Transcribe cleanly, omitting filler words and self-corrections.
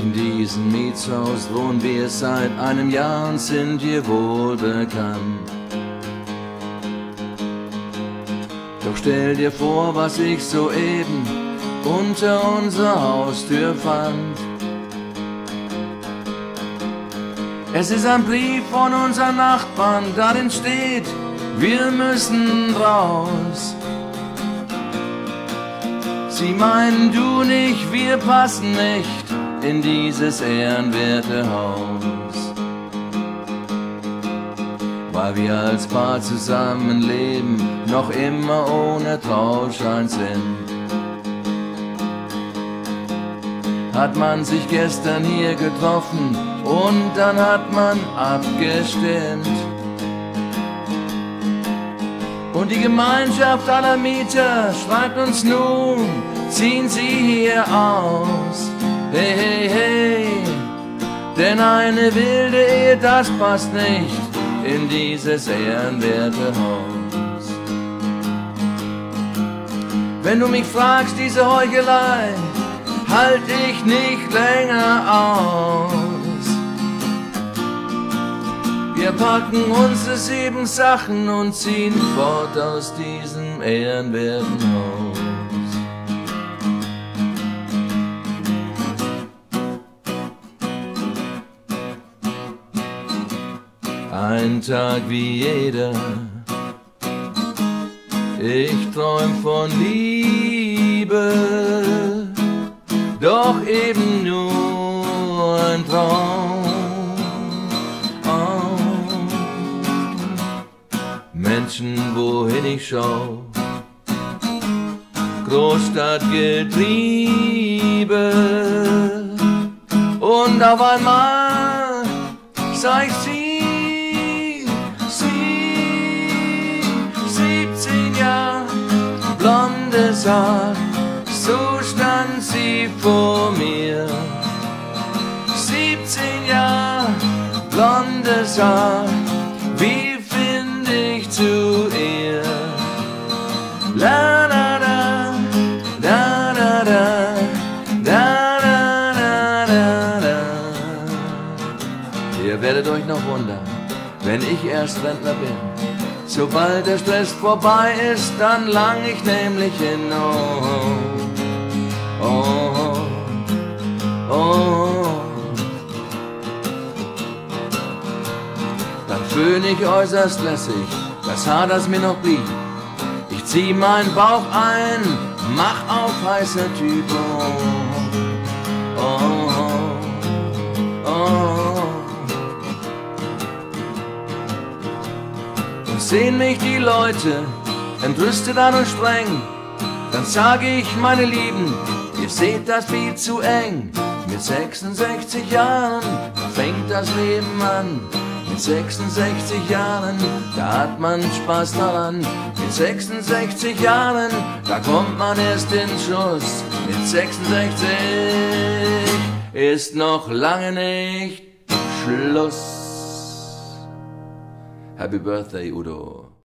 In diesem Mietshaus wohnen wir seit einem Jahr und sind hier wohl bekannt. Doch stell dir vor, was ich soeben unter unserer Haustür fand. Es ist ein Brief von unseren Nachbarn, darin steht, wir müssen raus. Sie meinen, du und ich, wir passen nicht in dieses ehrenwerte Haus. Weil wir als Paar zusammenleben, noch immer ohne Trauschein sind. Hat man sich gestern hier getroffen und dann hat man abgestimmt. Und die Gemeinschaft aller Mieter schreibt uns nun, ziehen Sie hier aus. Hey, hey, hey, denn eine wilde Ehe, das passt nicht in dieses ehrenwerte Haus. Wenn du mich fragst, diese Heuchelei halt ich nicht länger aus. Wir packen unsere 7 Sachen und ziehen fort aus diesem ehrenwerten Haus. Ein Tag wie jeder, ich träum von Liebe, doch eben nur ein Traum. Oh. Menschen, wohin ich schau, Großstadtgetriebe, und auf einmal sah ich sie, 17 Jahre, blondes Haar, so stand sie vor mir. 17 Jahre, blondes Haar, wie finde ich zu ihr? La da da, da da da, da da da da da. Ihr werdet euch noch wundern, wenn ich erst Rentner bin. Sobald der Stress vorbei ist, dann lang ich nämlich hin. Oh, oh, oh, oh. Dann föhn ich äußerst lässig das Haar, das mir noch blieb. Ich zieh meinen Bauch ein, mach auf heißer Typ. Oh, oh, oh. Und sehen mich die Leute entrüstet an und streng, dann sage ich, meine Lieben, ihr seht das viel zu eng. Mit 66 Jahren fängt das Leben an. Mit 66 Jahren, da hat man Spaß daran. Mit 66 Jahren, da kommt man erst in Schuss. Mit 66 ist noch lange nicht Schluss. Happy Birthday, Udo.